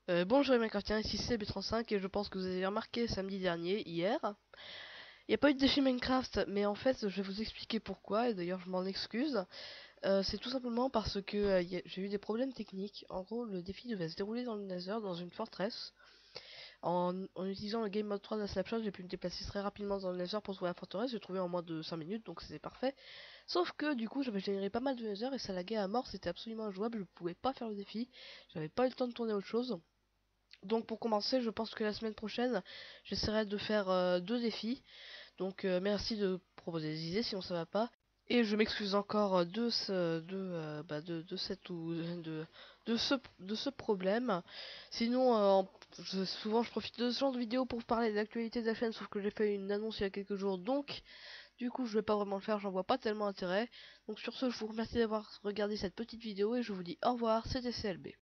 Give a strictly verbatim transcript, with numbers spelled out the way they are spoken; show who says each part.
Speaker 1: Euh, bonjour les Minecraftiens, ici c'est B trente-cinq et je pense que vous avez remarqué samedi dernier, hier, il n'y a pas eu de défi Minecraft, mais en fait je vais vous expliquer pourquoi, et d'ailleurs je m'en excuse. Euh, c'est tout simplement parce que euh, y a- j'ai eu des problèmes techniques. En gros, le défi devait se dérouler dans le Nether, dans une forteresse. En, en utilisant le Game Mode trois de la Snapshot, j'ai pu me déplacer très rapidement dans le Nether pour trouver la forteresse. J'ai trouvé en moins de cinq minutes, donc c'était parfait. Sauf que du coup, j'avais généré pas mal de Nether et ça laguait à mort, c'était absolument injouable, je pouvais pas faire le défi. J'avais pas eu le temps de tourner autre chose. Donc pour commencer, je pense que la semaine prochaine, j'essaierai de faire euh, deux défis. Donc euh, merci de proposer des idées, sinon ça va pas. Et je m'excuse encore euh, de ce, de, euh, bah, de, de cette ou de, de ce, de ce problème. Sinon, euh, en- je- souvent je profite de ce genre de vidéo pour parler de l'actualité de la chaîne, sauf que j'ai fait une annonce il y a quelques jours, donc du coup je vais pas vraiment le faire, j'en vois pas tellement intérêt. Donc sur ce, je vous remercie d'avoir regardé cette petite vidéo et je vous dis au revoir, c'était C L B.